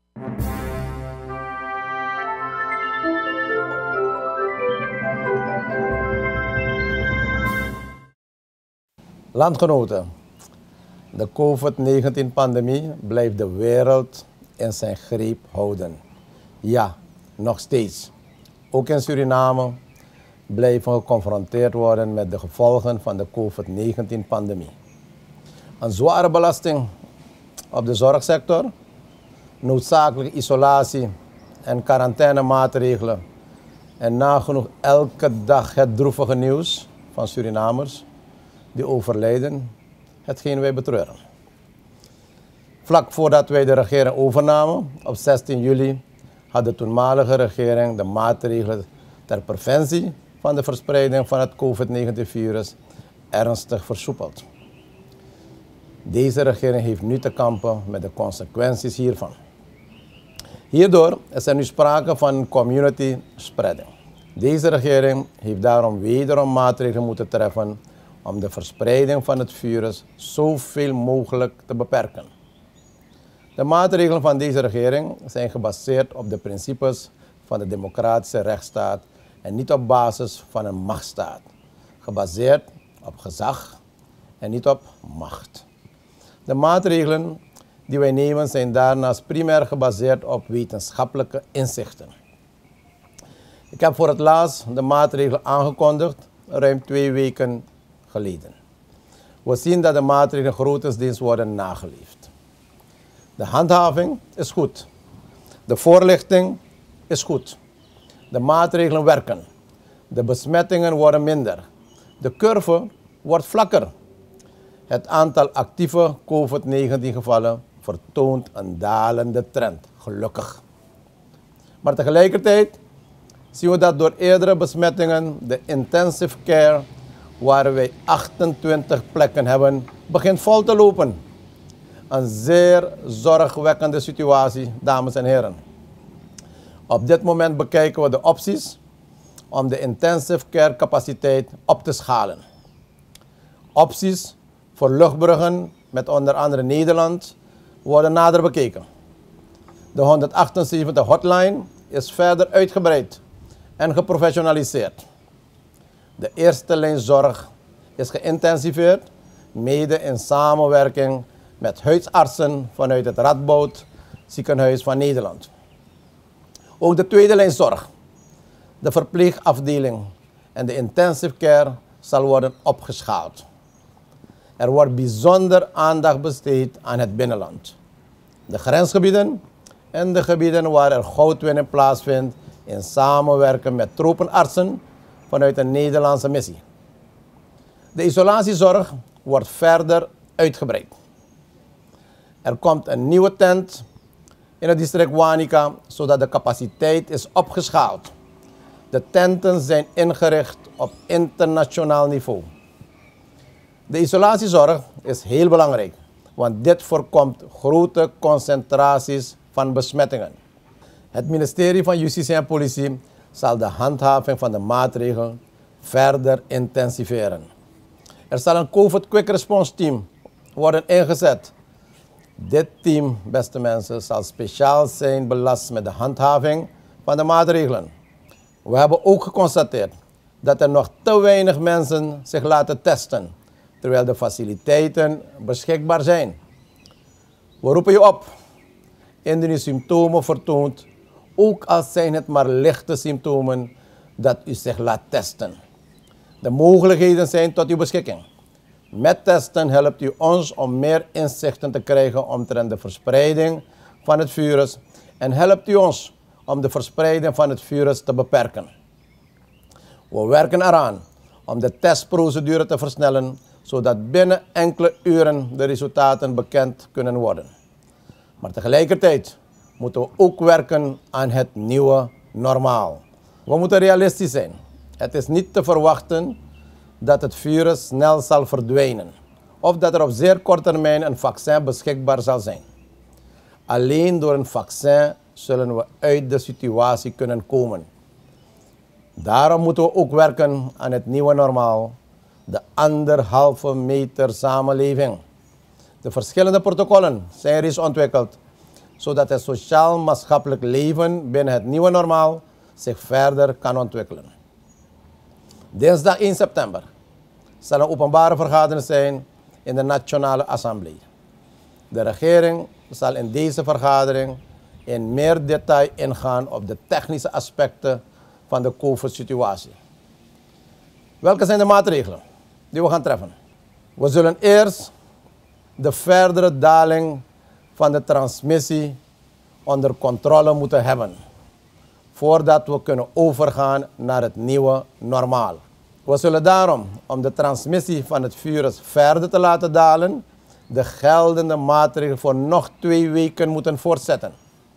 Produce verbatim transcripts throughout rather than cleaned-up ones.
Landgenoten, de COVID negentien pandemie blijft de wereld in zijn greep houden. Ja, nog steeds. Ook in Suriname blijven we geconfronteerd worden met de gevolgen van de COVID negentien pandemie. Een zware belasting op de zorgsector, noodzakelijke isolatie en quarantainemaatregelen en nagenoeg elke dag het droevige nieuws van Surinamers die overlijden, hetgeen wij betreuren. Vlak voordat wij de regering overnamen, op zestien juli, had de toenmalige regering de maatregelen ter preventie van de verspreiding van het COVID negentien virus ernstig versoepeld. Deze regering heeft nu te kampen met de consequenties hiervan. Hierdoor is er nu sprake van community spreading. Deze regering heeft daarom wederom maatregelen moeten treffen om de verspreiding van het virus zoveel mogelijk te beperken. De maatregelen van deze regering zijn gebaseerd op de principes van de democratische rechtsstaat en niet op basis van een machtsstaat. Gebaseerd op gezag en niet op macht. De maatregelen die wij nemen zijn daarnaast primair gebaseerd op wetenschappelijke inzichten. Ik heb voor het laatst de maatregelen aangekondigd, ruim twee weken geleden. We zien dat de maatregelen grotendeels worden nageleefd. De handhaving is goed. De voorlichting is goed. De maatregelen werken. De besmettingen worden minder. De curve wordt vlakker. Het aantal actieve COVID negentien gevallen vertoont een dalende trend, gelukkig. Maar tegelijkertijd zien we dat door eerdere besmettingen de intensive care, waar wij achtentwintig plekken hebben, begint vol te lopen. Een zeer zorgwekkende situatie, dames en heren. Op dit moment bekijken we de opties om de intensive care capaciteit op te schalen. Opties voor luchtbruggen met onder andere Nederland worden nader bekeken. De honderdachtenzeventig hotline is verder uitgebreid en geprofessionaliseerd. De eerste lijn zorg is geïntensiveerd, mede in samenwerking met huisartsen vanuit het Radboud Ziekenhuis van Nederland. Ook de tweede lijn zorg, de verpleegafdeling en de intensive care zal worden opgeschaald. Er wordt bijzonder aandacht besteed aan het binnenland, de grensgebieden en de gebieden waar er goudwinning plaatsvindt in samenwerking met tropenartsen vanuit een Nederlandse missie. De isolatiezorg wordt verder uitgebreid. Er komt een nieuwe tent in het district Wanica, zodat de capaciteit is opgeschaald. De tenten zijn ingericht op internationaal niveau. De isolatiezorg is heel belangrijk, want dit voorkomt grote concentraties van besmettingen. Het ministerie van Justitie en Politie zal de handhaving van de maatregelen verder intensiveren. Er zal een COVID Quick Response Team worden ingezet. Dit team, beste mensen, zal speciaal zijn belast met de handhaving van de maatregelen. We hebben ook geconstateerd dat er nog te weinig mensen zich laten testen, terwijl de faciliteiten beschikbaar zijn. We roepen je op, indien u symptomen vertoont, ook al zijn het maar lichte symptomen, dat u zich laat testen. De mogelijkheden zijn tot uw beschikking. Met testen helpt u ons om meer inzichten te krijgen omtrent de verspreiding van het virus en helpt u ons om de verspreiding van het virus te beperken. We werken eraan om de testprocedure te versnellen, zodat binnen enkele uren de resultaten bekend kunnen worden. Maar tegelijkertijd moeten we ook werken aan het nieuwe normaal. We moeten realistisch zijn. Het is niet te verwachten dat het virus snel zal verdwijnen of dat er op zeer korte termijn een vaccin beschikbaar zal zijn. Alleen door een vaccin zullen we uit de situatie kunnen komen. Daarom moeten we ook werken aan het nieuwe normaal, de anderhalve meter samenleving. De verschillende protocollen zijn reeds ontwikkeld, zodat het sociaal-maatschappelijk leven binnen het nieuwe normaal zich verder kan ontwikkelen. Dinsdag één september zal een openbare vergadering zijn in de Nationale Assemblée. De regering zal in deze vergadering in meer detail ingaan op de technische aspecten van de COVID-situatie. Welke zijn de maatregelen die we gaan treffen? We zullen eerst de verdere daling van de transmissie onder controle moeten hebben, voordat we kunnen overgaan naar het nieuwe normaal. We zullen daarom, om de transmissie van het virus verder te laten dalen, de geldende maatregelen voor nog twee weken moeten voortzetten.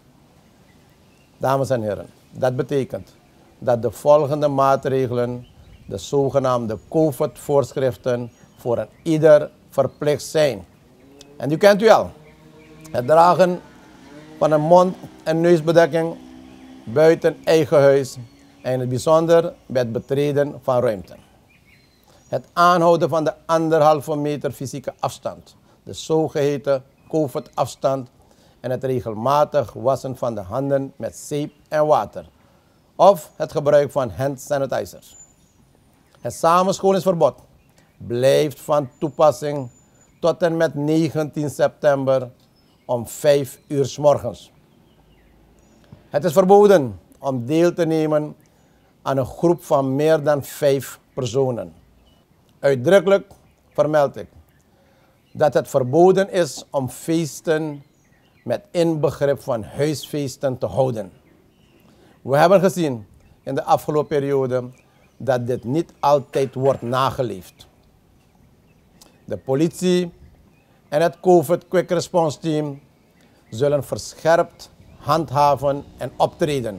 Dames en heren, dat betekent dat de volgende maatregelen, de zogenaamde COVID-voorschriften, voor een ieder verplicht zijn. En u kent u al. Het dragen van een mond- en neusbedekking buiten eigen huis en in het bijzonder bij het betreden van ruimten. Het aanhouden van de anderhalve meter fysieke afstand, de zogeheten COVID-afstand, en het regelmatig wassen van de handen met zeep en water of het gebruik van hand sanitizers. Het samenscholingsverbod blijft van toepassing tot en met negentien september om vijf uur 's morgens. Het is verboden om deel te nemen aan een groep van meer dan vijf personen. Uitdrukkelijk vermeld ik dat het verboden is om feesten met inbegrip van huisfeesten te houden. We hebben gezien in de afgelopen periode dat dit niet altijd wordt nageleefd. De politie en het COVID Quick Response Team zullen verscherpt handhaven en optreden.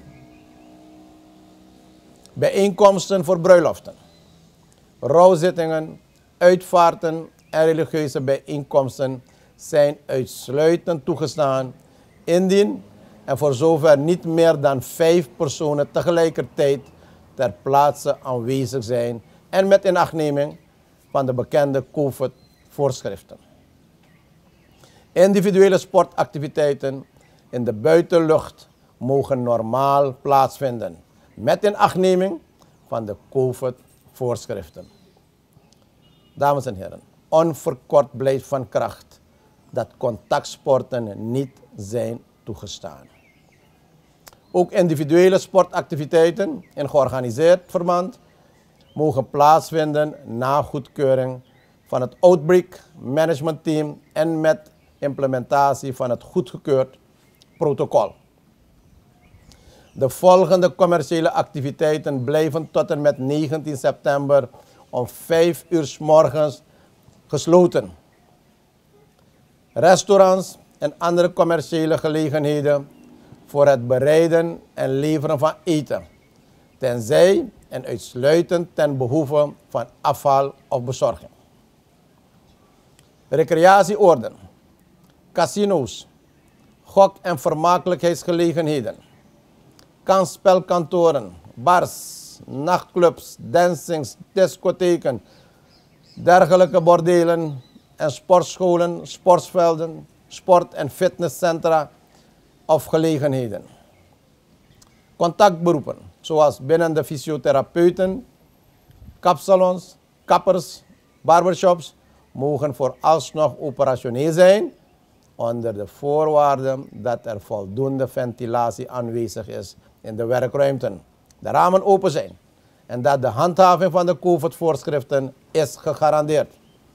Bijeenkomsten voor bruiloften, rouwzittingen, uitvaarten en religieuze bijeenkomsten zijn uitsluitend toegestaan indien en voor zover niet meer dan vijf personen tegelijkertijd ter plaatse aanwezig zijn en met inachtneming van de bekende COVID-voorschriften. Individuele sportactiviteiten in de buitenlucht mogen normaal plaatsvinden, met inachtneming van de COVID-voorschriften. Dames en heren, onverkort blijft van kracht dat contactsporten niet zijn toegestaan. Ook individuele sportactiviteiten in georganiseerd verband mogen plaatsvinden na goedkeuring van het Outbreak Management Team en met implementatie van het goedgekeurd protocol. De volgende commerciële activiteiten blijven tot en met negentien september om vijf uur 's morgens gesloten. Restaurants en andere commerciële gelegenheden voor het bereiden en leveren van eten, tenzij en uitsluitend ten behoeve van afhaal of bezorging. Recreatieoorden, casino's, gok- en vermakelijkheidsgelegenheden, kansspelkantoren, bars, nachtclubs, dancings, discotheken, dergelijke bordelen en sportscholen, sportvelden, sport- en fitnesscentra of gelegenheden. Contactberoepen, zoals binnen de fysiotherapeuten, kapsalons, kappers, barbershops, mogen vooralsnog operationeel zijn onder de voorwaarde dat er voldoende ventilatie aanwezig is in de werkruimten, de ramen open zijn en dat de handhaving van de COVID-voorschriften is gegarandeerd.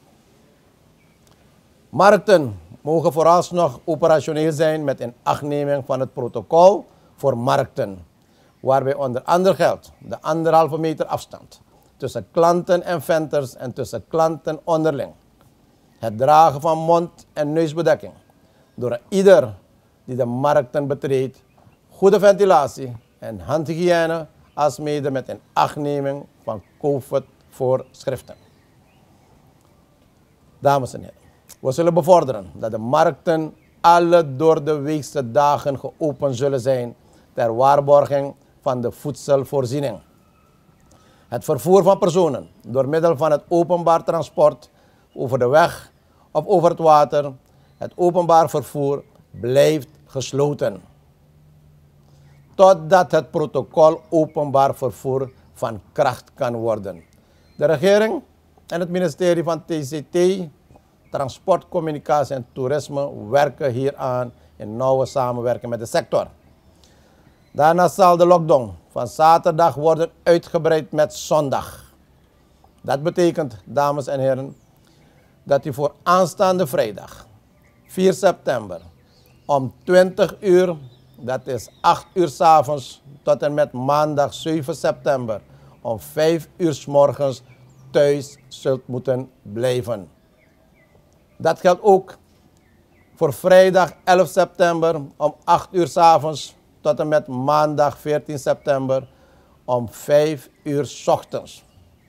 Markten mogen vooralsnog operationeel zijn met inachtneming van het protocol voor markten, waarbij onder andere geldt de anderhalve meter afstand tussen klanten en vendors en tussen klanten onderling. Het dragen van mond- en neusbedekking door ieder die de markten betreedt, goede ventilatie en handhygiëne, alsmede met inachtneming van COVID-voorschriften. Dames en heren, we zullen bevorderen dat de markten alle door de weekse dagen geopend zullen zijn ter waarborging van de voedselvoorziening. Het vervoer van personen door middel van het openbaar transport over de weg of over het water, het openbaar vervoer blijft gesloten, totdat het protocol openbaar vervoer van kracht kan worden. De regering en het ministerie van T C T, Transport, Communicatie en Toerisme werken hieraan in nauwe samenwerking met de sector. Daarnaast zal de lockdown van zaterdag worden uitgebreid met zondag. Dat betekent, dames en heren, dat u voor aanstaande vrijdag, vier september, om twintig uur, dat is acht uur 's avonds, tot en met maandag zeven september, om vijf uur 's morgens thuis zult moeten blijven. Dat geldt ook voor vrijdag elf september om acht uur 's avonds tot en met maandag veertien september om vijf uur 's ochtends.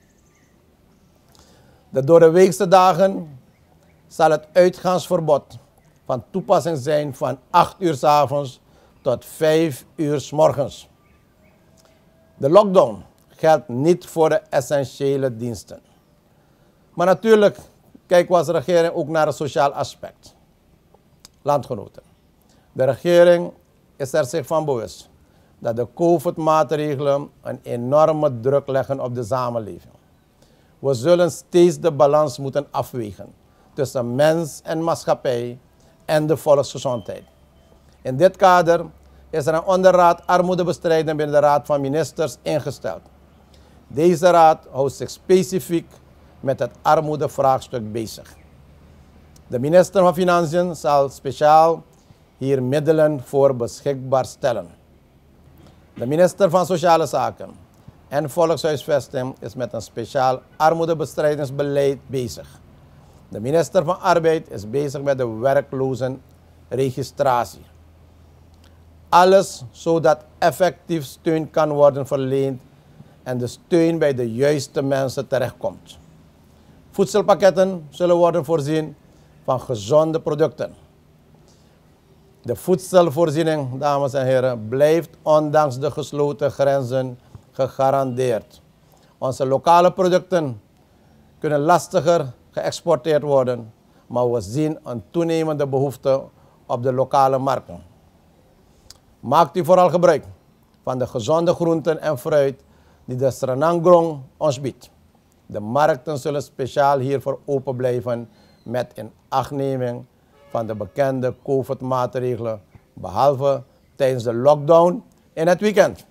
De doordeweekse dagen zal het uitgaansverbod van toepassing zijn van acht uur 's avonds tot vijf uur 's morgens. De lockdown geldt niet voor de essentiële diensten. Maar natuurlijk kijken we als regering ook naar het sociaal aspect. Landgenoten, de regering is er zich van bewust dat de COVID-maatregelen een enorme druk leggen op de samenleving. We zullen steeds de balans moeten afwegen tussen mens en maatschappij en de volksgezondheid. In dit kader is er een onderraad armoedebestrijding binnen de Raad van Ministers ingesteld. Deze raad houdt zich specifiek met het armoedevraagstuk bezig. De minister van Financiën zal speciaal hier middelen voor beschikbaar stellen. De minister van Sociale Zaken en Volkshuisvesting is met een speciaal armoedebestrijdingsbeleid bezig. De minister van Arbeid is bezig met de werklozenregistratie. Alles zodat effectief steun kan worden verleend en de steun bij de juiste mensen terechtkomt. Voedselpakketten zullen worden voorzien van gezonde producten. De voedselvoorziening, dames en heren, blijft ondanks de gesloten grenzen gegarandeerd. Onze lokale producten kunnen lastiger geëxporteerd worden, maar we zien een toenemende behoefte op de lokale markten. Maakt u vooral gebruik van de gezonde groenten en fruit die de Sranangrong ons biedt. De markten zullen speciaal hiervoor open blijven met inachtneming van de bekende COVID-maatregelen, behalve tijdens de lockdown in het weekend.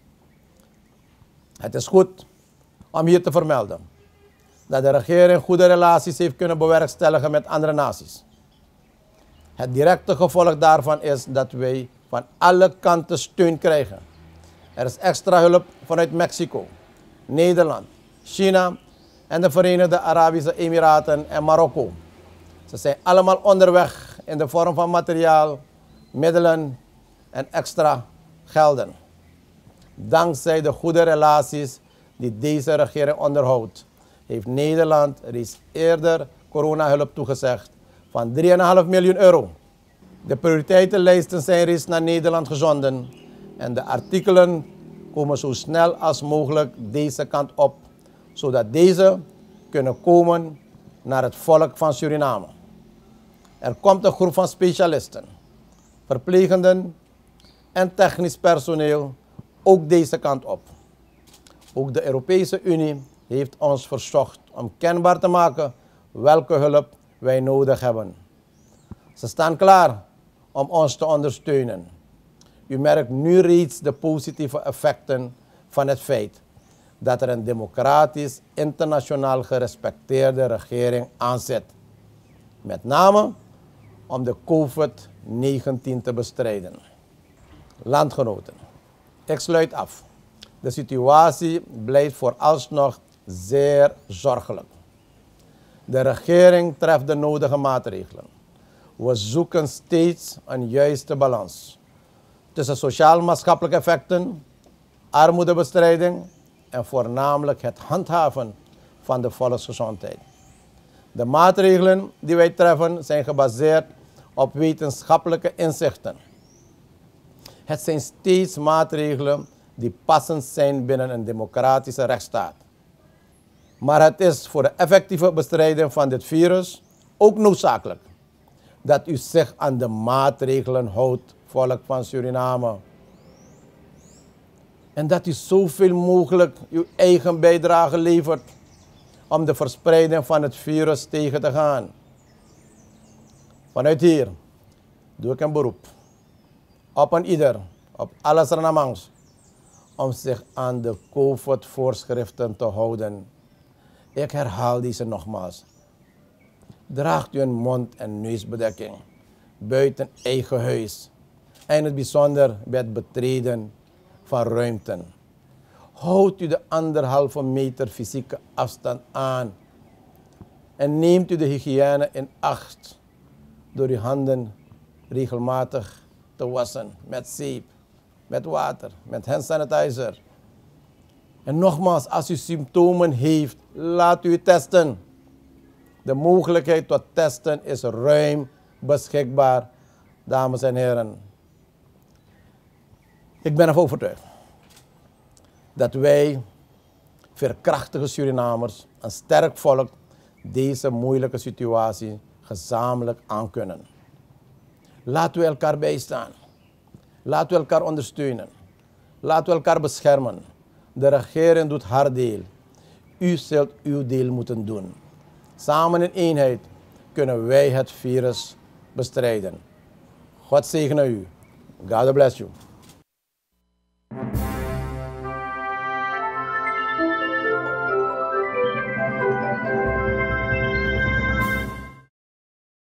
Het is goed om hier te vermelden dat de regering goede relaties heeft kunnen bewerkstelligen met andere naties. Het directe gevolg daarvan is dat wij van alle kanten steun krijgen. Er is extra hulp vanuit Mexico, Nederland, China en de Verenigde Arabische Emiraten en Marokko. Ze zijn allemaal onderweg in de vorm van materiaal, middelen en extra gelden. Dankzij de goede relaties die deze regering onderhoudt, heeft Nederland reeds eerder coronahulp toegezegd van drie komma vijf miljoen euro. De prioriteitenlijsten zijn reeds naar Nederland gezonden en de artikelen komen zo snel als mogelijk deze kant op, zodat deze kunnen komen naar het volk van Suriname. Er komt een groep van specialisten, verplegenden en technisch personeel ook deze kant op. Ook de Europese Unie heeft ons verzocht om kenbaar te maken welke hulp wij nodig hebben. Ze staan klaar om ons te ondersteunen. U merkt nu reeds de positieve effecten van het feit dat er een democratisch, internationaal gerespecteerde regering aanzet. Met name om de COVID negentien te bestrijden. Landgenoten, ik sluit af. De situatie blijft vooralsnog zeer zorgelijk. De regering treft de nodige maatregelen. We zoeken steeds een juiste balans tussen sociaal-maatschappelijke effecten, armoedebestrijding en voornamelijk het handhaven van de volksgezondheid. De maatregelen die wij treffen zijn gebaseerd op wetenschappelijke inzichten. Het zijn steeds maatregelen die passend zijn binnen een democratische rechtsstaat. Maar het is voor de effectieve bestrijding van dit virus ook noodzakelijk dat u zich aan de maatregelen houdt volk van Suriname. En dat u zoveel mogelijk uw eigen bijdrage levert om de verspreiding van het virus tegen te gaan. Vanuit hier doe ik een beroep op een ieder, op alle Surinamangs, om zich aan de COVID-voorschriften te houden. Ik herhaal deze nogmaals. Draagt u een mond- en neusbedekking buiten eigen huis en in het bijzonder bij het betreden van ruimten. Houdt u de anderhalve meter fysieke afstand aan en neemt u de hygiëne in acht door uw handen regelmatig te wassen met zeep, met water, met hand sanitizer. En nogmaals, als u symptomen heeft, laat u testen. De mogelijkheid tot testen is ruim beschikbaar, dames en heren. Ik ben ervan overtuigd dat wij, veerkrachtige Surinamers, een sterk volk, deze moeilijke situatie gezamenlijk aankunnen. Laten we elkaar bijstaan. Laten we elkaar ondersteunen. Laten we elkaar beschermen. De regering doet haar deel. U zult uw deel moeten doen. Samen in eenheid kunnen wij het virus bestrijden. God zegene u. God bless you.